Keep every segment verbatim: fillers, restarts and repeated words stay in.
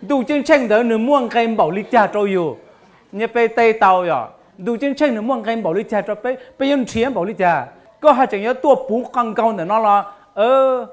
đủ chiến tranh đó nửa muôn cái bảo lý cha trâu yêu như pe tây tàu vậy đủ chiến tranh nửa muôn cái bảo lý cha trâu pe pe yên chiến bảo lý cha có hai chẳng nhớ tua bú căng cao nữa nó là ơ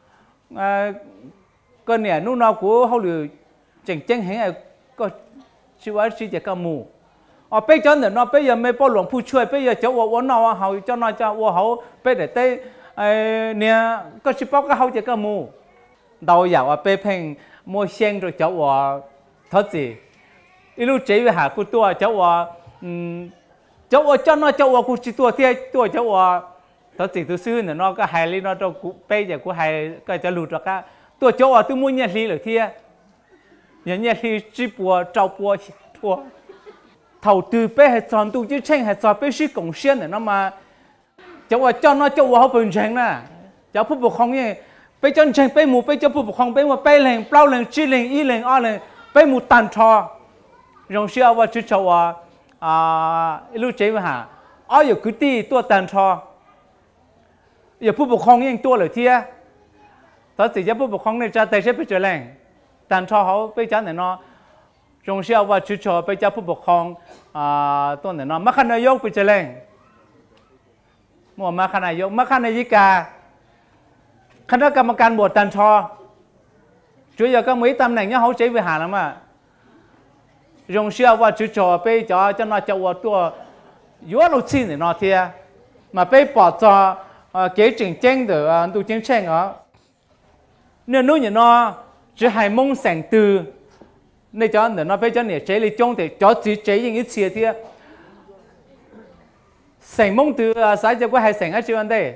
cái này lúc nào của họ lừa chẳng chẳng hay có chịu ai chỉ cái mù ở bây giờ nữa nó bây giờ mấy bao lòng phu chơi bây giờ cháu ở nào họ cho nó cho họ họ bây giờ tây nè có chịu bao cái họ chỉ cái mù đầu giờ ở bây phèn mua sen rồi cháu ở thật gì lúc chế về hà của tôi cháu ở cháu ở cho nó cháu ở của chỉ tôi thì tôi cháu ở thật gì tôi xưa nữa nó cái hai ly nó cho bây giờ của hai cái cho lụt ra cái tôi cháu ở tôi mua nhà ly rồi thì nhà nhà ly chỉ bùa trâu bùa bùa thầu từ bé hay chọn tu chứ tranh hay chọn bé sĩ công xuyên này nó mà cháu ở cho nó cháu ở họ bình thường nè cháu phụ bậc không như bé chân tranh bé mù bé cho phụ bậc không bé mà bé lên bao lên chỉ lên y lên o lên bé mù tàn trò rồi xưa vào chữ cháu ở à lúc chế mà hả ở giờ cứ ti tua tàn trò giờ phụ bậc không như tuaเลยที่đó thì giờ phụ bậc không này cha tay sẽ bị trở lên tàn trò họ bé chân này nó trongเชื่อว่าชุดชอไปเจ้าผู้ปกครองตัวไหนเนาะมัคคณายกไปเจริญหมู่มัคคณายกมัคคณายิกาคณะกรรมการบวชตันชอช่วยก็มีตำแหน่งนี้เขาใช้เวหาแล้วมาจงเชื่อว่าชุดชอไปเจ้าเจ้าหน้าเจ้าวัวตัวยัวลูกชิ้นเนี่ยเนาะเทียมาไปปอดจอเก๋จริงเจ้งเด้อดูจริงเช่งเหรอเนี่ยนู้นเนี่ยเนาะจะให้มุ่งแสงตือในจอเนี่ยnó bây giờเนี่ยchế lý trong thì cho chỉ chế những ít chia thì sành mông từ sáng giờ có hai sành ở trên đây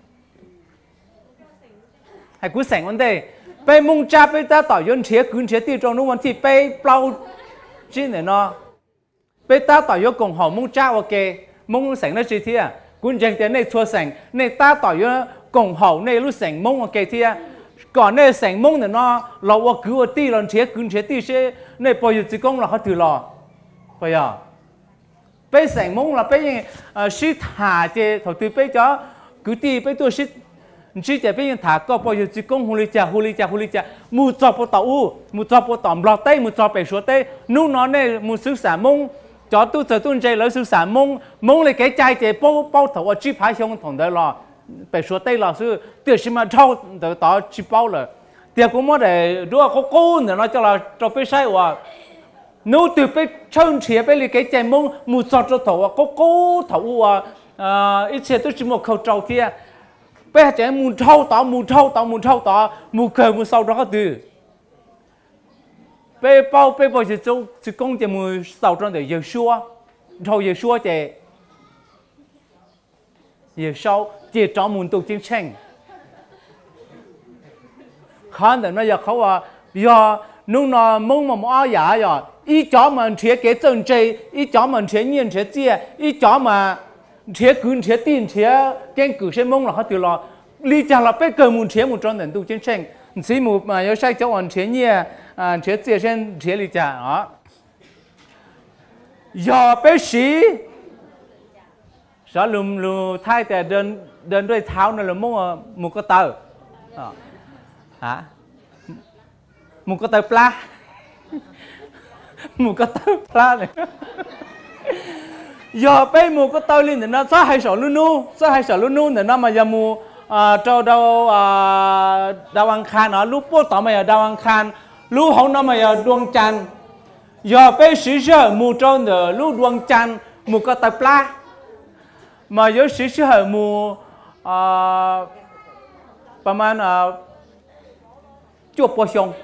hay cứ sành ở đây bây mông cha bây ta tỏi yon chế cứ chế tiêu trong lúcวันที่bây bao chỉ này nó bây ta tỏi yon cùng họ mông cha ok mông sành nó chỉ thì à cũng chẳng tiền này thua sành này ta tỏi yon cùng họ này lúc sành mông ok thìก่อนเนี่ยแสงมุ่งเนี่ยเนาะเราว่าคือว่าตีเราเชียคืนเชียตีเชียเนี่ยพออยู่จีกงเราเขาถือรอไปอ่ะไปแสงมุ่งเราไปยังชิดหาเจถอดตัวไปจ้าคือตีไปตัวชิดชิดจะไปยังถาก็พออยู่จีกงฮูลิจ่าฮูลิจ่าฮูลิจ่ามูจอบปตอูมูจอบปตอมรอเต้มูจอบไปชัวเต้นู่นนอนเนี่ยมูศึกษามุ่งจอตู้เจอตุ้นใจแล้วศึกษามุ่งมุ่งเลยแกใจเจเป้าเป้าถอดว่าจีพายชงถงได้รอไปชัวเต้เราซื้อเดี๋ยวชิมาเท่าเดี๋ยวต่อชิเป้าเลยเดี๋ยวกูมั่วแต่ดูว่าเขาโก้เนี่ยเราจะเราจะไปใช้ว่านู้ตื่นไปเชิญเฉียไปเลยแกใจมุ่งมูจอดจะถอว่าเขาโก้ถอว่าอ่าอีเชียตัวชิมว่าเขาเจ้าเทียไปหาใจมูเท่าต่อมูเท่าต่อมูเท่าต่อมูเคยมูเศร้าเราก็ตื่นไปเป้าไปบ่อยจะจะจะกงจะมูเศร้าจนเดี๋ยวเยอะชัวเท่าเยอะชัวจะเยอะเศร้าchỉ cho muốn tu chiến tranh, khán giả nó giờเขาว่าgiờ nung nó mong mà mua giả rồi, ý cho mình chế cái chân chơi, ý cho mình chế nhiên chế chia, ý cho mà chế cún chế tin chế cái cử chế mong là họ tự lo, lý do là bây giờ muốn chế muốn cho nên tu chiến tranh, chỉ muốn mà nếu sai cho anh chế nhiên, chế chia sen chế lý do đó, giờ bây giờ sao lùm lùm thayแต่เดินเดินด้วยเท้านั่นแหละมุ่งมุกเตอร์ฮะมุกเตอร์ปลามุกเตอร์ปลาเลยอย่าไปมุกเตอร์ลินเนี่ยนะซะให้สอนลูนูซะให้สอนลูนูเนี่ยนะมายามูเจ้าดาวดาวอังคารเนาะลูกโป้ต่อมาอย่าดาวอังคารลูกของน้ำมาอย่าดวงจันทร์อย่าไปสีเชื่อมูเจ้าเนี่ยลูกดวงจันทร์มุกเตอร์ปลาmà với sĩ sĩ hệ mùประมาณchụp bò xong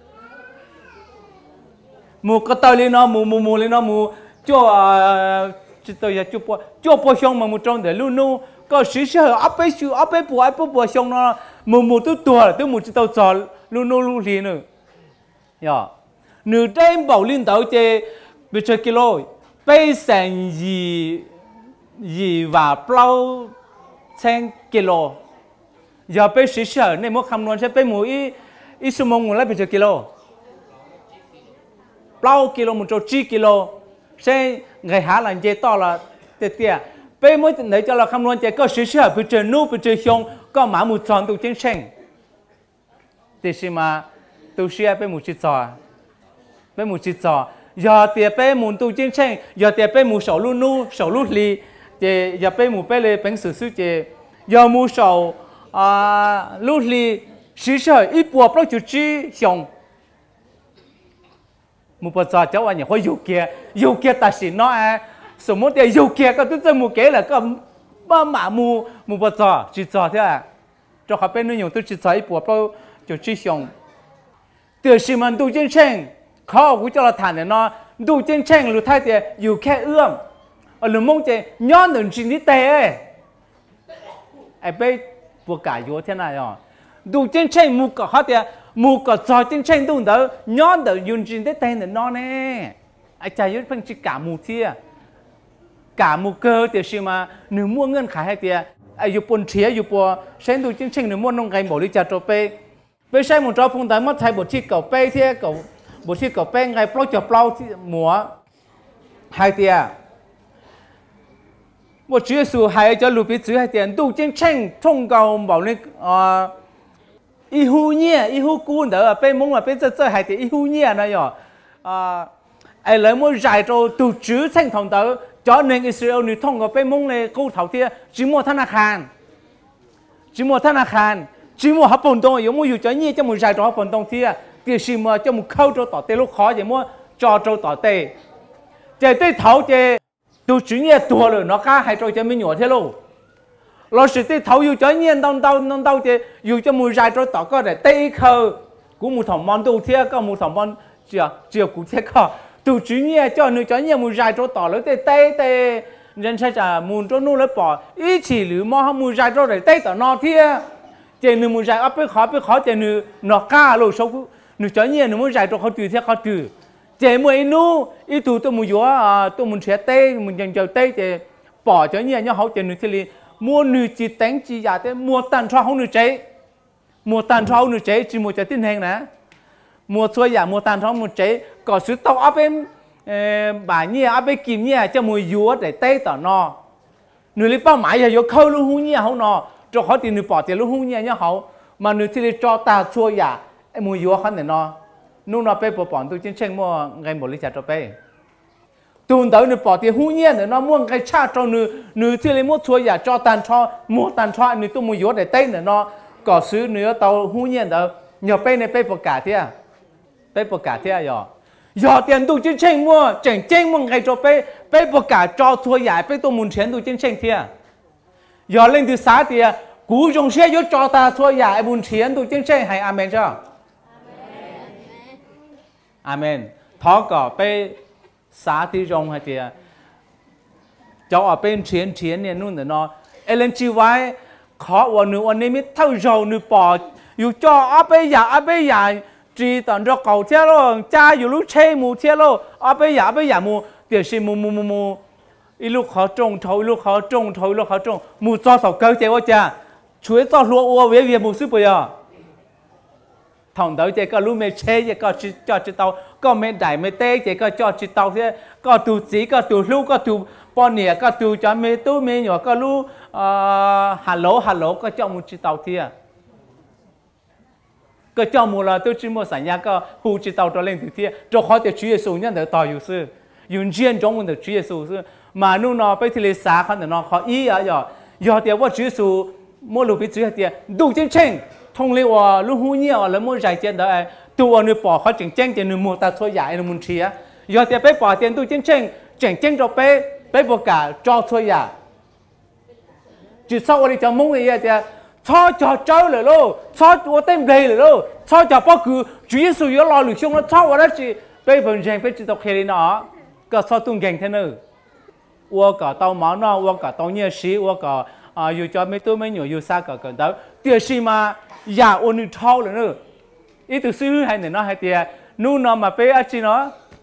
mù cái tàu lên nó mù mù mù lên nó mù chụp chỉ tàu giờ chụp bò chụp bò xong mà mù trong để luôn nu có sĩ sĩ hệ áp bê chụp áp bê bò áp bê bò xong nó mù mù tôi tua tôi mù chỉ tàu giò luôn nu luôn gì nữa, ya nửa đêm bảo lên tàu chơi bị chơi kilo bây sang gì gì và bao trên kilo giờ bây giờ sở này mua khăm luôn sẽ bây mua ít ít số mông một lấy bây giờ kilo bao kilo một chỗ chi kilo sẽ ngày há là dễ to là tiệt tiệt bây mới để cho là khăm luôn sẽ có sở sở bây giờ nu bây giờ xong có mã một tròn tụ chiến tranh thì xem mà tụ xe bây một chiếc trò bé mù chỉ trò giờ tiệt bé mù tu chiến tranh giờ tiệt bé mù sầu lu nu sầu lu li thì giờ bé mù bé le bánh sử sư thì giờ mù sầu à lu li sử sở ít bùa bao nhiêu chi xong mù bao giờ cháu anh nhỉ có yêu kia yêu kia ta chỉ nói à sớm một thì yêu kia có tức là mù kế là có ba mã mù mù bao giờ chỉ trò thế à cho họ bên nơi nhiều tôi chỉ trò ít bùa bao nhiêu chi xong từ khi mình tu chiến tranhเขากูจะเราฐานเนี่ยเนาะดูเจนเช่งหรือไทยเดียอยู่แค่เอื้อมหรือมงเจย้อนหนึ่งชิ้นที่เตะไอ้เป้ปวดกายอยู่ที่ไหนอ่ะดูเจนเช่งมูกับเขาเดียมูกับจอเจนเช่งดูเด้อย้อนเด้อยืนชิ้นที่เตะเนี่ยนอนแน่ไอ้ใจยึดเพิ่งจิกามูเทียกามูเกอเดียชิมาหนึ่งม้วนเงินขายให้เดียไอ้อยู่ปนเทียอยู่ปัวเช่นดูเจนเช่งหนึ่งม้วนลงไงบอกลิจ่าโจเป้เป้ใช้หมุนจอพงแต่เมื่อไทยบทที่เก่าเป้เทียเก่าบทที่กับแป้งไงปล้อยจะปล้อยที่หมัวไฮเตียบทชื่อสู่ไฮจะลูปิซื้อไฮเตียดูเจนเช่งท่งเก่าบอกนี่อ่าอีหูเนี่ยอีหูกูเด้อเป็นมุ่งว่าเป็นเจ้าเจ้าไฮเตียอีหูเนี่ยนะย่ออ่าไอ้เลยมั่วใจโจดูจื้อเช่งทองเด้อจอหนึ่งอิสราเอลนี่ท่งก็เป็นมุ่งเลยกูเท่าเทียจิมัวธนาคารจิมัวธนาคารจิมัวฮับปนตรงอยู่มั่วอยู่จอเนี่ยจะมั่วใจโจฮับปนตรงเทียthì xí mà cho một khâu cho tỏ tê lúc khó thì mua cho cho tỏ tê chạy tê thấu chạy tôi chỉ nghe tua rồi nó cá hay cho cho mình nhỏ thế luôn lo sự tê thấu yêu cho nhiên đông đâu đông đâu thì yêu cho một dài cho tỏ có để tê khâu của một thằng món đồ thế có một thằng món chưa chưa cũng thế có tôi chỉ nghe cho người cho nhiên một dài cho tỏ lấy tê tê tê nhân sẽ trả muốn cho nó lấy bỏ ý chỉ lử mà một dài cho để tê tỏ nó thế chạy người một dài áp biết khó biết khó chạy người nó cá rồi số nữ cho nhiên nữ muốn giải cho họ trừ theo họ trừ chế mùi nu ít tu tôi muốn gió tôi muốn xe tê muốn dành cho tê chế bỏ cho nhiên nhau họ chế nữ thì li mua nữ chỉ đánh chỉ giả thế mua tàn cho họ nữ chế mua tàn cho họ nữ chế chỉ mua cho tin hàng nè mua xôi giả mua tàn cho họ nữ chế có sự tao áp em bà nhiên áp em kìm nhiên cho mùi gió để tê tỏ no nữ li bao mãi giờ gió khâu luôn hú nhiên họ no cho họ thì nữ bỏ tiền luôn hú nhiên nhau họ mà nữ thì li cho ta xôi giả em mua vô khăn này nó nung nó bé bỏ bỏ tôi trên trên mua ngày một lít chả cho bé tuần tới nữa bỏ tiền hú nhiên nữa nó mua cái cha cho nữa nữa thì lấy mua chuối giả cho tàn cho mua tàn cho nữa tôi mua vô để tây nữa nó có sứ nữa tàu hú nhiên đó nhờ bé này bé bỏ cả thế à bé bỏ cả thế à giờ giờ tiền tôi trên trên mua chỉnh trên mua ngày cho bé bé bỏ cả cho chuối giả bé tôi muốn tiền tôi trên trên thế à giờ lên từ sáng thì cú dùng xe vô cho ta chuối giả muốn tiền tôi trên trên hay amen chưa amen thọ có pe xá tí rong hay tiệt cháu ở bên chiến chiến nàyนู่นnó elen chi vay khóวันนึงวันนี้มิเท่าเรานึกปออยู่จ่อเอาไปอย่าเอาไปอย่าจีตอนเราเก่าเที่ยวเราจ้าอยู่ลูกเช่มูเที่ยวเราเอาไปอย่าเอาไปอย่ามูเดี๋ยวสิมูมูมูมูอีลูกเขาจงเท่าลูกเขาจงเท่าลูกเขาจงมูจ่อสาวเกย์เจ้าจ้าช่วยจ่อรัวอัวเวียเวียมูซื้อไปอ่ะthằng đó chỉ có lúc mẹ chế chỉ có cho chỉ tàu có mẹ đại mẹ tê chỉ có cho chỉ tàu thế có tụ chỉ có tụ lúc có tụ bọn nè có tụ cho mẹ tú mẹ nhỏ có lúc hello hello có cho một chỉ tàu thế có cho một là tôi chỉ một sản nhà có hú chỉ tàu cho lên từ thế cho họ để Chúa Giêsu nhân được tàu อยู่ sư 用见中文的 Chúa Giêsu 是 mà nu nó bây thì xã khăn nó khó ý à giờ giờ thìว่า Chúa Giêsu mỗi lúc bị Chúa thì đủ chân chân thông lệว่าลูกหูเนี่ยแล้วมั่วใจเจนได้ตัวนึกปอเขาจึงแจ้งเจนนึกมัวตาช่วยใหญ่นึกมุนเชียยอดเตียไปปอเตียนตู้เจนเจงเจงเจงจะไปไปประกาศจอช่วยใหญ่จุดเศร้าวันนี้จะมุ่งอะไรเตียชอจอเจ้าเลยลูกชอตัวเต็มเลยเลยลูกชอจะป้อคือจุยสุยรอหรือช่วงนั้นชอวันนั้นจีไปเป็นแจงไปจิตตกเคลีนอ๋อก็ชอตุ้งแกงเท่านั้นว่าก็เตาหมอนอว่าก็เตาเนี่ยสีว่าก็อ่าอยู่จอไม่ตู้ไม่หนูอยู่ซาก็เกินเตาเดี๋ยวสีมาอย่าโอนเท่าเลยเนอะอีตัวซื้อให้เนี่ยน้อยให้เตียนู่นนอมาเป้อาจีเนาะ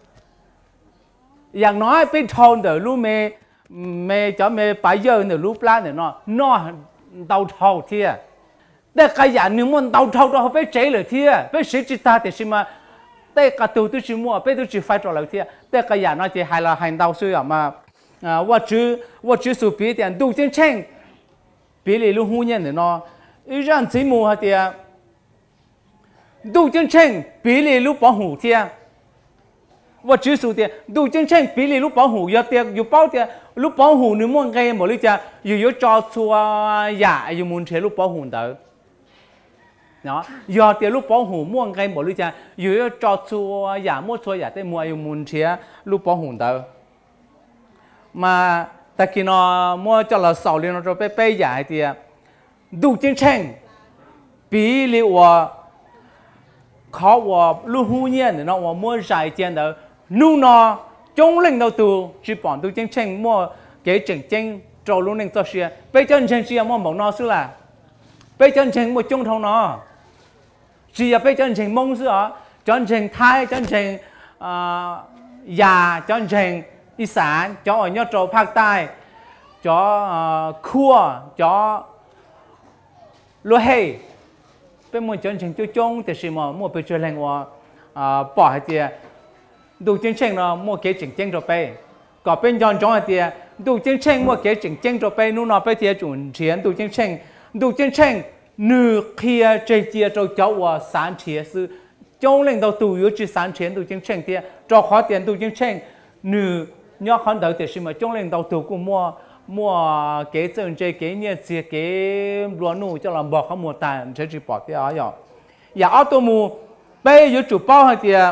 อย่างน้อยเป็นทองเดี๋ยวรู้เมย์เมย์จะเมย์ไปเยอะเดี๋ยวรู้ปลาเนี่ยเนาะน้อเตาเท่าเทียแต่ขยันนึงมันเตาเท่าเราไปเจ๋เลยเทียไปเสียจิตตาแต่ชิมาแต่กระตูตัวชิมัวไปตัวชิไฟต่อเราเทียแต่ขยันน้อยจะให้เราให้เตาซื้อออกมาอ่าว่าจื้อว่าจื้อสุปีเตียนดูเช่นเช่นปีเลยรู้หูเนี่ยเนาะอีร่างสีมูฮะเตียดูเช่นเช่นปีเลยรู้ปอหูเทียว่าชื่อสุดเดียดูเช่นเช่นปีนี้ลูกป้องหูยาเตียอยู่เป้าเตียลูกป้องหูนึกมั่งไงหมดเลยจ้ะอยู่ยจอชัวหยาอยู่มุนเชลูกป้องหูเต๋อเนาะยาเตียลูกป้องหูมั่งไงหมดเลยจ้ะอยู่ยจอชัวหยามั่วชัวหยาได้มัวอยู่มุนเชลูกป้องหูเต๋อมาแต่กินอ่ะมั่วจะเราสาวเรียนเราจะไปไปหยาเตียดูเช่นเช่นปีนี้ว่าเขาว่าลูกหูเนี่ยเนาะว่ามั่วใจเจนเต๋อนู่นน่ะจงเล่น到ตัวจีบดูเช่นเช่นมั่วเก๋เจ๋งเจ๋งโจลุงเล่นตัวเสียไปจนเช่นเสียมั่วบอกนอสุล่ะไปจนเช่นมั่วจงทองนอเสียไปจนเช่นมงสุอ่ะจนเช่นไทยจนเช่นอ่ายาจนเช่นอีสานจออยอโจภาคใต้จอขั้วจอลัวเฮเป็นมั่วจนเช่นจุจงแต่สิมั่วมั่วไปเจอแรงว่าปล่อยให้เตียดูเช่นเช่นเนาะมั่วเก๋เจ๋งเจ๋งตัวไปก็เป็นย้อนจ้องเตียดูเช่นเช่นมั่วเก๋เจ๋งเจ๋งตัวไปนู่นน่ะไปเตียจุนเฉียนดูเช่นเช่นดูเช่นเช่นnữ kia chơi chia cho cháu và sáng chế sư trong lần đầu tù yếu chỉ sáng chế tù chân chân tia cho khó tiền tù chân chân nữ nhớ khán đầu thì mà trong lần đầu tù cũng mua mua cái chân chơi cái nhẹ chia cái lúa nụ cho làm bò không mua tàn sẽ chỉ bỏ tia ở rồi giờ ở tù mù bây giờ chủ bao hay tia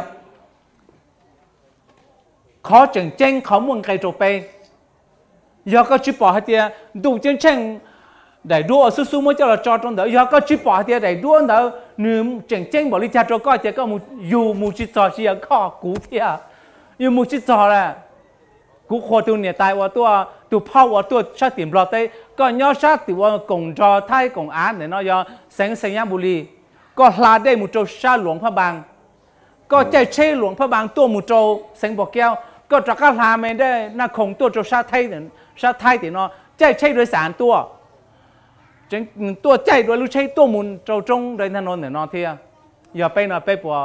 khó chân chân khó muốn cái chỗ bây giờ có chỉ bỏ hay tia tù chân chân đại đua su su mới cho là cho trong đó giờ có chỉ bỏ thì đại đua đó nữ chỉnh chỉnh bỏ đi cha cho coi thì có một dù một chỉ trò chỉ có cú thì dù một chỉ trò là cú khoa tu này tạiว่าตัวตัวพ่อว่าตัวชาติบลอดก็ย่อชาติว่ากงจอไทยกงอาเนี่ยเนาะย่อแสงสัญญาบุรีก็ลาได้มุโจชาหลวงพระบางก็ใจเช่หลวงพระบางตัวมุโจแสงบอกแก้วก็จักรลาไม่ได้น่าคงตัวโจชาไทยเนี่ยชาไทยเนี่ยเนาะใจเช่โดยสารตัวจังตัวใจด้วยลูกใช้ตัวมุนเจ้าจงโดยถนนเนี่ยนอเทียอย่าไปนะไปปัว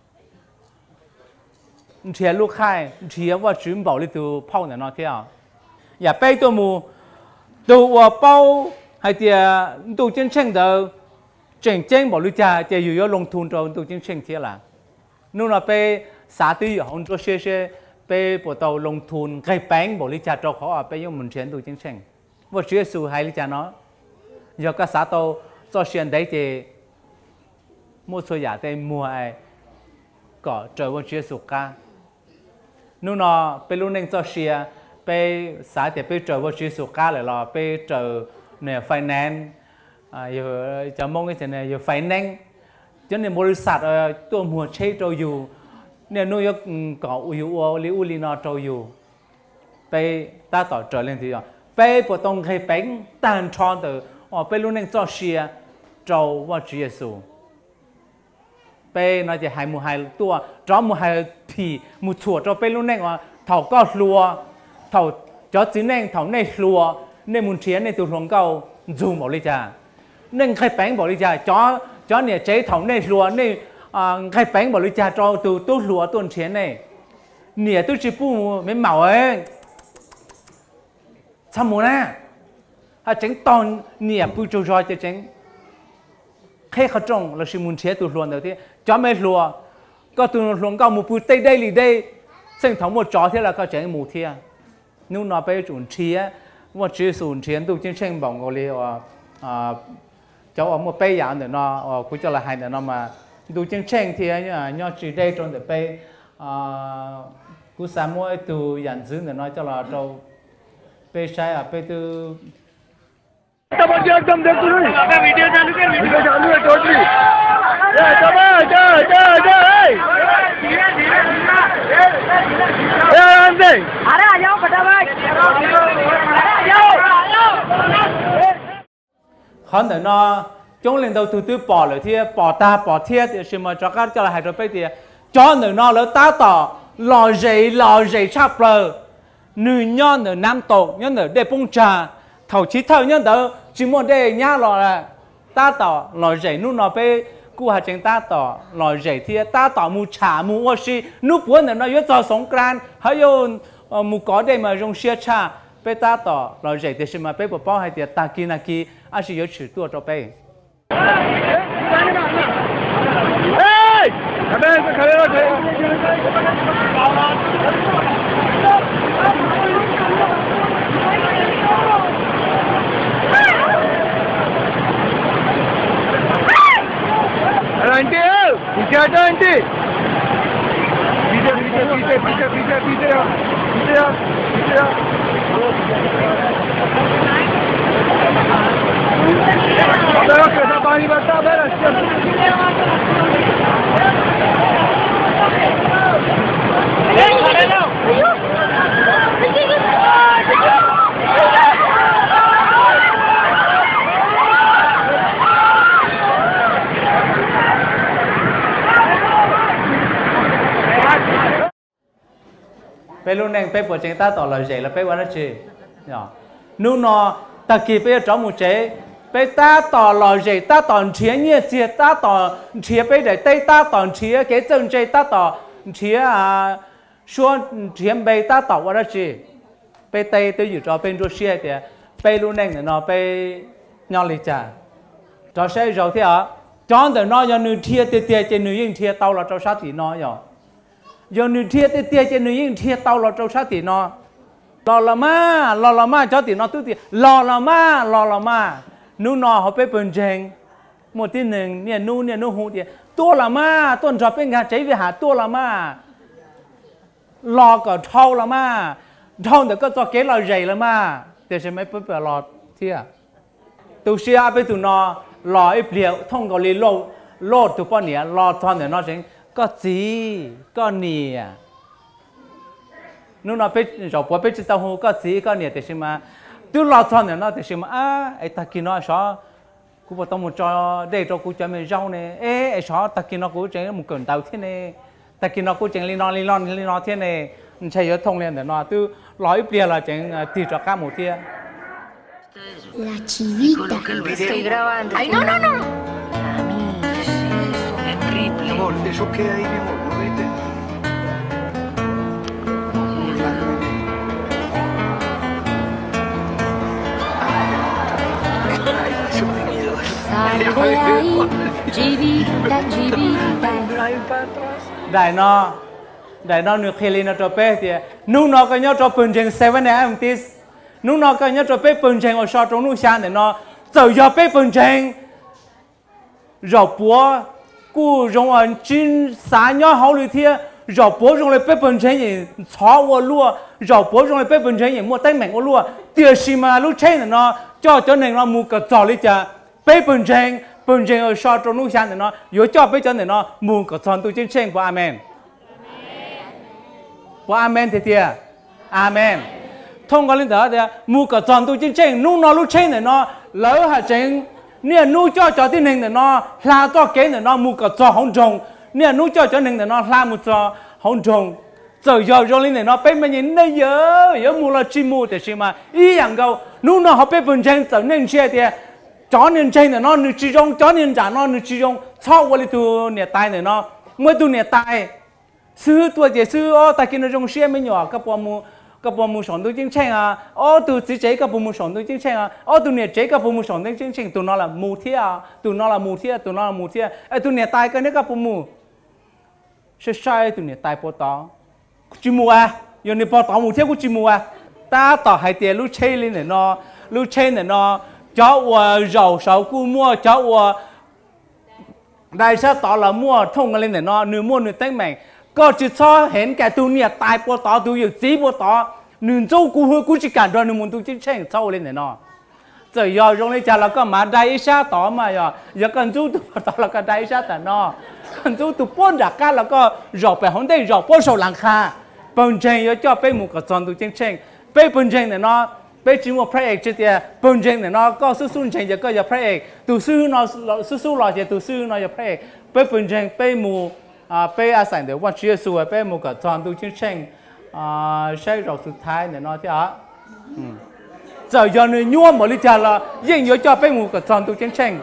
เชียลูกค่ายเชียว่าจุ่มเบาลิตัวพ่อเนี่ยนอเทียอย่าไปตัวมูตัวเป้าให้เทียตัวเช่นเช่นเดิมเจ๋งเจ๋งบอกลูกจ่าจะอยู่ยอลงทุนตัวตัวเช่นเช่นเทียละนู่นเราไปสาธิตของตัวเชี่ยเชี่ยไปปวดตัวลงทุนไก่แป้งบอกลูกจ่าตัวเขาไปยอมมุนเชียนตัวเช่นเช่นว่าเชื่อสู่ให้ลูกจ่าเนาะgiờ các xã tàu cho xuyên đấy thì mua số giả thì mua ai có trời vẫn chưa sụp cả nếu nóไปรุ่นนึงcho xuyênไปxã thìไปtrời vẫn chưa sụp cả lại làไปtrời nè finance à giờ cho mong cái thế này giờ finance cho nên bồi sátตัวmua chơi trâu dù nè nuôi có uyu li uli nó trâu dùไปtaต่อtrời lên thìไปbộ tông hay bánh tan tròn từอ๋อไปรุ่นนึงเจ้าเชียเจ้าว่าเจียสูไปน่าจะหายมูหายตัวเจ้ามูหายผีมูถั่วเจ้าไปรุ่นนึงว่าเท่าก็รัวเท่าเจ้าจีนึงเท่าในรัวในมุนเชียในตัวหลวงเก่าจูบอกเลยจ้านึ่งไข่แป้งบอกเลยจ้าเจ้าเจ้าเนี่ยเจ๊เท่าในรัวในไข่แป้งบอกเลยจ้าเจ้าตัวตัวรัวตัวเชียในเนี่ยตัวจีปูไม่เหมาเองทำหมูนะà chính toàn niệm bùi trâu roi cho chính khiเขาจงเราชิมุนเชียตัวล้วนเดียวที่จ้าไม่ล้วนก็ตัวล้วนก็มูปุยเต้ได้หรือได้ซึ่งทั้งหมดจ้าที่เราก็จะหมู่เทียนู่นน่ะไปจุนเชียว่าชื่อศูนย์เชียนตัวจริงเช่นบอกเราเลยว่าเจ้าเอามาไปอย่างเดียวเนาะคุยจะละให้เดี๋ยวเนาะมาดูจริงเช่นเทียเนี่ยยอดจีได้จนเดี๋ยวไปกูสามารถตัวอย่างซื้อเดี๋ยวเนาะจะเราเราไปใช้อะไปตัว एकदम देखो नहीं वीडियो चालू कर वीडियो चालू है टोटली जा जा जा जा जा धीरे धीरे ए आराम से अरे आ जाओ फटाफट अरे आ जाओ khán giả nó trong lần đầu từ từ bỏ lại thì bỏ ta bỏ thiệt thì xem mà cho các cho là hai rồi bây thì cho người nó lỡ ta tỏ lò dậy lò dậy chắp lờ nữ nhon ở nam tổ nhon ở để bông trà thầu chí thầu nhon ở chỉ muốn để nhá lò là ta tỏ lò dậy nu nó bây cú hạt chính ta tỏ lò dậy thì ta tỏ mu trà mu ô xi nu buồn nữa nó yếu cho sống can hay yêu mu có để mà dùng xe trà bây ta tỏ lò dậy thì xem mà bây bỏ bao hay thì ta kia na kia anh sẽ yếu chữ tua cho bây खड़े खड़े 弟。闭着闭着闭着闭着闭着闭着呀，闭着呀，闭着呀。大白要给他帮你把大白了先。来来来！哎呦！ bây lúc này bây bộ chúng ta tỏ lời dạy là bây quan nó chỉ nu nó ta kỳ bây giờ một chế bây ta tỏ lời dạy ta tỏ chia nhẹ chia ta tỏ chia bây để tây ta tỏ chia cái chân chế ta tỏ chia à xuân chia bây ta tỏ quan nó chỉ bây tây tôi dự cho bên Russia thì bây lúc này nó bây nhau lịch trả cho sẽ rồi thế à cho nên nó do nữ chia tiền tiền trên nữ yên chia tao là cho sát thì nó rồi giờ nữ thiệt thì tiệt cho nữ yên thiệt tao lo trâu sát thì nó lo là ma lo là ma cho thì nó tu thì lo là ma lo là ma nu nó họ phải bền chênh một tíหนึ่ง เนี่ย nu เนี่ย nu หู thì ตัวละมาต้น job เป็นการใช้วิหารตัวละมารอก็เท่าละมาเท่าแต่ก็จะเกล้าใหญ่ละมาแต่ใช่ไหมเพื่อรอเที่ยตัวเชียไปตัวนอรอไอ้เปลี่ยวท่องเกาหลีโลโลดตัวป้อนเนี่ยรอตอนเดี๋ยวนอเชงก็จีก็เนี่ยนู่นเราไปจบว่าไปจิตตาหูก็จีก็เนี่ยแต่ใช่ไหมตัวเราตอนเนี่ยนะแต่ใช่ไหมอ่ะไอ้ตะกี้น้อยชอกูบอกต้องมุจอเด็กเรากูจะไม่เจ้าเนี่ยเอ๊ะไอ้ชอตะกี้น้อยกูเจงมุกเกินเตาที่เนี่ยตะกี้น้อยกูเจงลีนอนลีนอนลีนอนที่เนี่ยมันใช่ยศทงเรียนแต่นอตัวร้อยเปลี่ยนละเจงตีจากก้าหมูเที่ย La chivita. Estoy grabando. Ay, no, no, no. Mi amor, eso queda ahí, mi amor, ¿no viste? Sal de ahí, chivita, chivita. Đại nó đại nó nước khi nó cho bé thì nu nó có nhớ cho bừng chừng seven em tí nu nó có nhớ cho bé bừng chừng ở sau trong nu sang để nó giờ giờ bé bừng chừng rồi búa cú rong ở chín sáng nhớ hậu lưỡi thia rồi búa rong lại bé bừng chừng gì chó vô lúa rồi búa rong lại bé bừng chừng gì mua tay mèn vô lúa tiền xí mà lúc trên để nó cho cho nên nó mua cái giò lấy cha bé bừng chừng bừng chừng ở sau trong nu sang để nó yếu cho bé cho để nó mua cái giò tu trên trên của amen của amen thì tiệt amen thông qua linh đó thì mua cái giò tu trên trên nu nó lúc trên để nó lỡ hạt trên nè nu cho cho tin hình để nó la cho kế để nó mua cái giò hỗn trồng nè nu cho cho hình để nó la một giò hỗn trồng giờ giờ rồi linh để nó bên mình nhìn đây giờ giờ mua là chim mua để xem mà ý rằng câu nu nó học bên bên trên giờ nên xe thì chó nên trên để nó nữ chỉ trong chó nên trả nó nữ chỉ trong sau qua tu nè tai để nó mới tu nè tai sư tuổi trẻ sư ô ta kia nó trong xe mới nhỏ các bọn mua các bọn mua sòng tôi chính tranh à ô tu chỉ chế các bọn mua sòng tôi chính tranh à ô tu nè chế các bọn mua sòng tôi chính tranh tu nó là mù thia à tu nó là mù thia tu nó là mù thia ai tu nè tai cái này các bọn mua sai sai tu nè tai bỏ tao chỉ mua à giờ nè bỏ tao mù thia cũng chỉ mua à ta tao hai tiền lúc chơi lên để nó lúc chơi để nó cháu giàu sáu cu mua cháu đại sao tao là mua thông lên để nó nửa mua nửa tách màyก็จะชอบเห็นแก่ตัวเนี่ยตายปวดต่อตัวอยู่จีปวดต่อหนึ่งเจ้ากูหัวกูจะการโดนหนึ่งมันตัวจิ้งเช่งเจ้าเลยเนี่ยเนาะจะยอมลงเลยจ้าแล้วก็มาได้ชาต่อมาอย่าอย่ากันจู้ตัวต่อแล้วก็ได้ชาแต่เนาะกันจู้ตัวป้นจากกันแล้วก็หยอกไปห้องได้หยอกป้นโซหลังคาปุ่นเชงอย่าจ่อไปหมู่กับจอนตัวจิ้งเช่งไปปุ่นเชงเนี่ยเนาะไปจิ้มว่าพระเอกเจี๊ยปุ่นเชงเนี่ยเนาะก็สู้ๆเชงอย่าก็อย่าพระเอกตัวสู้เนาะสู้ๆรอเจี๊ยตัวสู้เนาะอย่าพระเอกไปปุ่นเชงไปหมู่à bây giờ sản xuấtวันเชื่อส่วนbây một cái toàn tu chiến tranh à sai rồiสุดท้ายเนี่ยnói thế à giờ giờ người nhua một lý do là riêng nhớ cho bây một cái toàn tu chiến tranh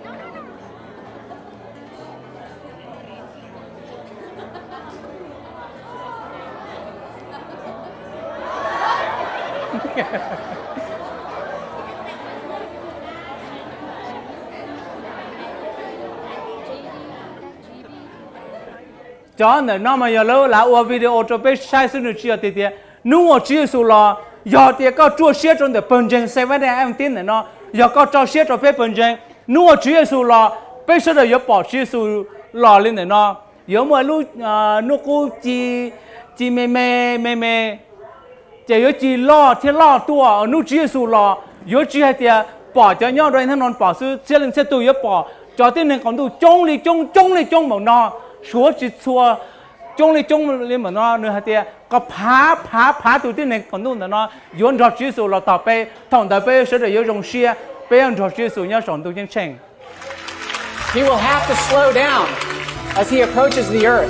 cho nên nó mà giờ lâu là ở video cho bé sai sự chia thì thì nếu mà chia số là giờ thì có cho chia trong để phân chân seven em tin này nó giờ có cho chia cho bé phân chân nếu mà chia số là bé sẽ được bỏ chia số lò lên này nó 有么路啊，路古只只妹妹妹妹，就有只老天老多，路只数老，有只系啲bỏ cho nhau rồi thằng non bỏ sư xe lên xe tù yếu bỏ cho tên này còn tù trông đi trông trông đi trông mà nó xuống chỉ xua trông đi trông lên mà nó nữa hả tia có phá phá phá tù tên này còn tù nó yếu rõ chỉ số là tàu pe thằng tàu pe sẽ được yếu rong xe pe anh rõ chỉ số nhau sống tù chân chênh. He will have to slow down as he approaches the earth.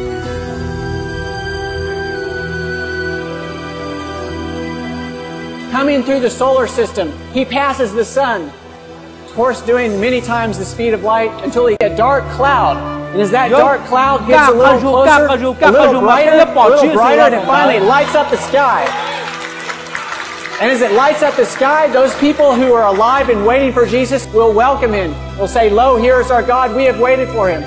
Coming through the solar system, he passes the sun, of course doing many times the speed of light until he gets a dark cloud. And as that dark cloud gets a little closer, a little brighter, a little brighter, and it finally lights up the sky. And as it lights up the sky, those people who are alive and waiting for Jesus will welcome him. They'll say, "Lo, here is our God. We have waited for him."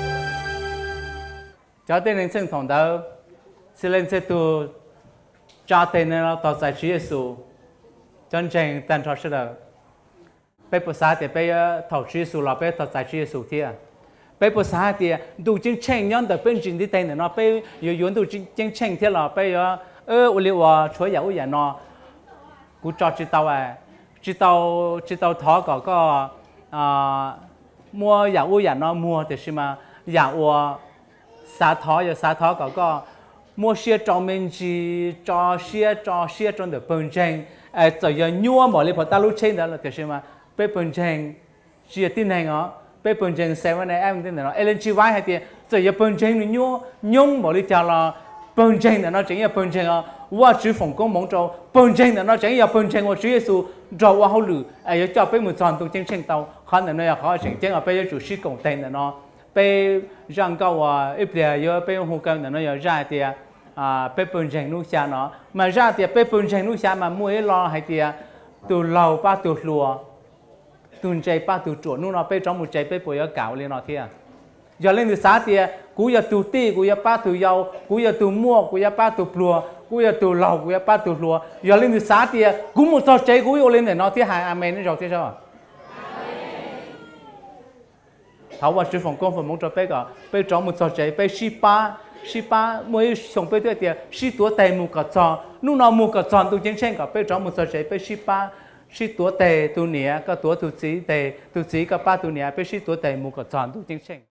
Cho tên lên sân thòng đâu, xin lên xe tu, cho tên nó tỏ giải trí Giêsu, chân trình tên cho sự đó. Bây giờ sao thì bây giờ thầu trí Giêsu là bây giờ tỏ giải trí Giêsu thế à? Bây giờ sao thì đủ chân trình nhân từ bên trên đi tên nó bây giờ yếu đủ chân trình thế là bây giờ ơ liệu à chúa giáo giả nó cú cho chỉ tao à chỉ tao chỉ tao thọ có có à mua giáo giả nó mua thì xem mà giáo xã thọ giờ xã thọ có có mua xe trong mình chỉ cho xe cho xe trong được bên trên à giờ giờ nhua mọi người phải ta lúc trên đó là thì xem mà bên bên trên chỉ tin này ngó bên bên trên xem cái này em tin này nó lờ giê vê hay thì giờ giờ bên trên nhua nhung mọi người chào là bên trên là nó chỉ là bên trên àว่าชื่อฝงกงมงโจเปิ่นเจงแต่เราจะอย่าเปิ่นเจงว่าชื่อเยซูเราว่าเขาหรือไอ้เจ้าไปมือจอนตรงเจงเชงเตาเขาเนี่ยเนี่ยเขาเชงเจงเอาไปอยู่ชื่อกงเต็งแต่เนาะไปร่างเก่าว่าอีเดียเยอะไปหูกันแต่เนาะอย่าร่าเดียอ่าไปเปิ่นเจงนู่นชาเนาะมาร่าเดียไปเปิ่นเจงนู่นชามามวยรอให้เดียตัวเราป้าตัวรัวตุนใจป้าตัวจวดนู่นเราไปจ้องมือใจไปป่วยเก่าเลยเนาะเทียอย่าเล่นตัวสาเดียกูอย่าตัวตีกูอย่าป้าตัวยาวกูอย่าตัวมั่วกูอย่าป้าตัวปลัวกูอย่าตัวเหล่ากูอย่าป้าตัวรัวอย่าเล่นตัวสาเดียกูหมดใจกูอย่าเล่นแต่เนาะที่หายอาเมนนี่เราที่ชอบเขาว่าชื่อของกองฝนมงจะไปก็ไปจ้องหมดใจไปชีป้าชีป้ามวยส่งไปด้วยเดียชีตัวเตะมูกระจอนนู่นเอามูกระจอนตัวเจงเช่นก็ไปจ้องหมดใจไปชีป้าชีตัวเตะตัวเนี้ยก็ตัวตัวจีเตะตัวจีก็ป้าตัวเนี้ยไปชีตัวเตะมูกระจอนตัวเจงเช่น